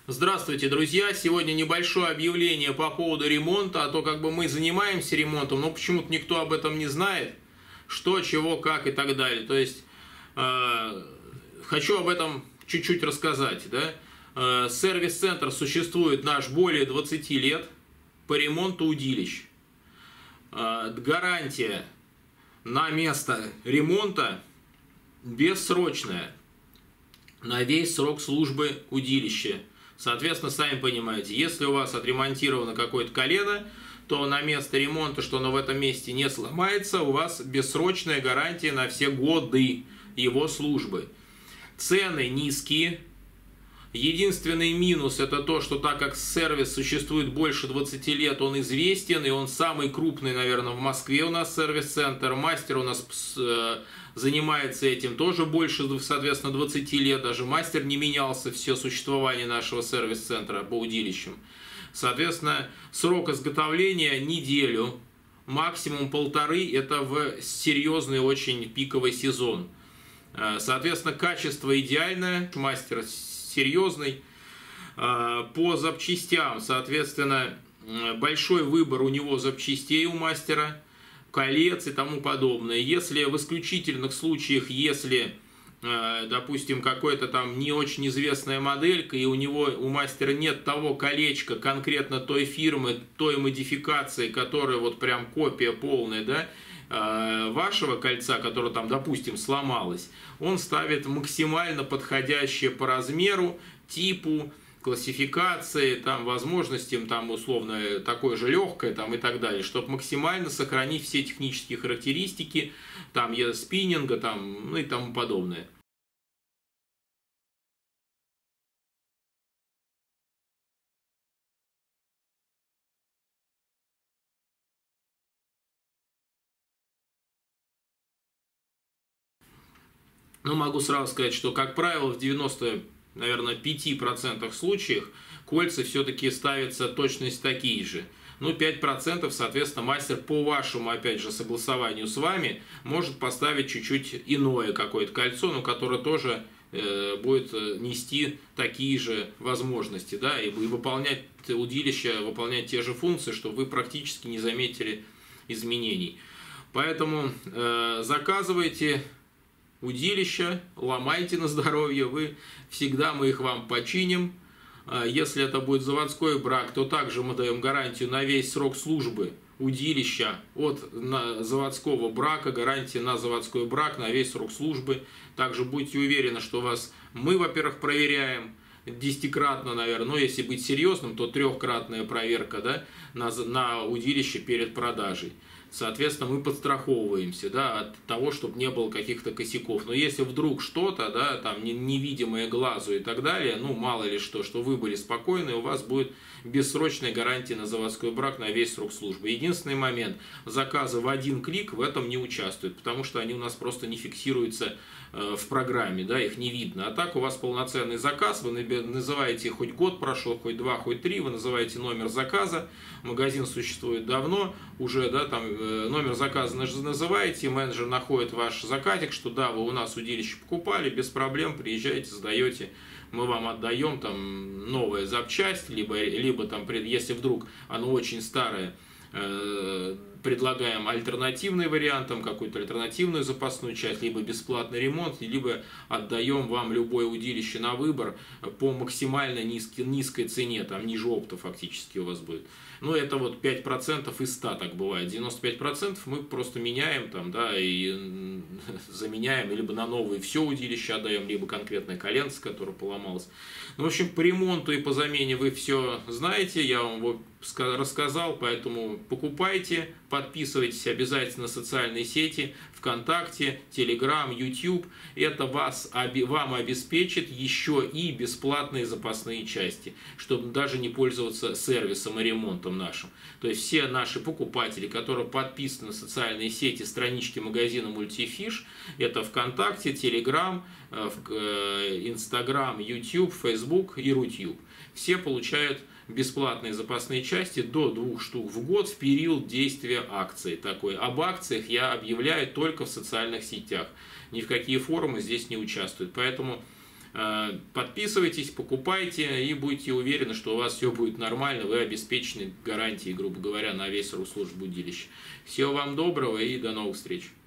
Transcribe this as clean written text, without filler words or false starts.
Здравствуйте, друзья! Сегодня небольшое объявление по поводу ремонта, а то как бы мы занимаемся ремонтом, но почему-то никто об этом не знает, что, чего, как и так далее. То есть, хочу об этом чуть-чуть рассказать. Да? Сервис-центр существует наш более 20 лет по ремонту удилищ. Гарантия на место ремонта бессрочная, на весь срок службы удилища. Соответственно, сами понимаете, если у вас отремонтировано какое-то колено, то на место ремонта, что оно в этом месте не сломается, у вас бессрочная гарантия на все годы его службы. Цены низкие. Единственный минус — это то, что так как сервис существует больше 20 лет, он известен, и он самый крупный, наверное, в Москве у нас сервис-центр. Мастер у нас занимается этим тоже больше, соответственно, 20 лет. Даже мастер не менялся все существование нашего сервис-центра по удилищам. Соответственно, срок изготовления неделю, максимум полторы, это в серьезный очень пиковый сезон. Соответственно, качество идеальное, мастер серьезный. По запчастям, соответственно, большой выбор у него запчастей у мастера, колец и тому подобное. Если в исключительных случаях, если, допустим, какой-то там не очень известная моделька, и у мастера нет того колечка конкретно той фирмы, той модификации, которая вот прям копия полная, да, вашего кольца, которое там, допустим, сломалось, он ставит максимально подходящее по размеру, типу, классификации, там, возможностям, там, условно, такое же легкое, там, и так далее, чтобы максимально сохранить все технические характеристики, там, спиннинга, там, ну и тому подобное. Но могу сразу сказать, что, как правило, в 90, наверное, 5% случаях кольца все-таки ставятся точность такие же. Ну, 5%, соответственно, мастер по вашему, опять же, согласованию с вами может поставить чуть-чуть иное какое-то кольцо, но которое тоже будет нести такие же возможности, да, и выполнять удилище, выполнять те же функции, чтобы вы практически не заметили изменений. Поэтому заказывайте удилища, ломайте на здоровье, мы их вам починим. Если это будет заводской брак, то также мы даем гарантию на весь срок службы удилища от заводского брака, гарантия на заводской брак, на весь срок службы. Также будьте уверены, что мы, во-первых, проверяем десятикратно, наверное, но если быть серьезным, то трехкратная проверка, да, на удилище перед продажей. Соответственно, мы подстраховываемся, да, от того, чтобы не было каких-то косяков. Но если вдруг что-то, да, там невидимое глазу и так далее, ну мало ли что вы были спокойны, у вас будет бессрочная гарантия на заводской брак на весь срок службы. Единственный момент: заказы в один клик в этом не участвуют, потому что они у нас просто не фиксируются в программе, да, их не видно. А так у вас полноценный заказ, вы называете, хоть год прошел, хоть 2, хоть 3, вы называете номер заказа, магазин существует давно, уже, да, там номер заказа называете, менеджер находит ваш заказик, что да, вы у нас удилище покупали, без проблем, приезжаете, сдаете, мы вам отдаем там новая запчасть, либо там, если вдруг оно очень старое, предлагаем альтернативный вариант, какую-то альтернативную запасную часть, либо бесплатный ремонт, либо отдаем вам любое удилище на выбор по максимально низкой цене, там ниже опта фактически у вас будет. Но это вот 5% из 100 так бывает. 95% мы просто меняем там, да, и заменяем, либо на новые все удилище отдаем, либо конкретное коленце, которое поломалось. Ну, в общем, по ремонту и по замене вы все знаете, я вам его рассказал, поэтому покупайте, подписывайтесь обязательно на социальные сети, ВКонтакте, Телеграм, YouTube. Это вам обеспечит еще и бесплатные запасные части, чтобы даже не пользоваться сервисом и ремонтом нашим. То есть все наши покупатели, которые подписаны на социальные сети, странички магазина Multifish, это ВКонтакте, Телеграм, Инстаграм, YouTube, Facebook и Рутюб, все получают бесплатные запасные части до 2 штук в год в период действия акции такой. Об акциях я объявляю только в социальных сетях. Ни в какие форумы здесь не участвуют. Поэтому Подписывайтесь, покупайте и будьте уверены, что у вас все будет нормально, вы обеспечены гарантией, грубо говоря, на весь Россельхозудилище. Всего вам доброго и до новых встреч.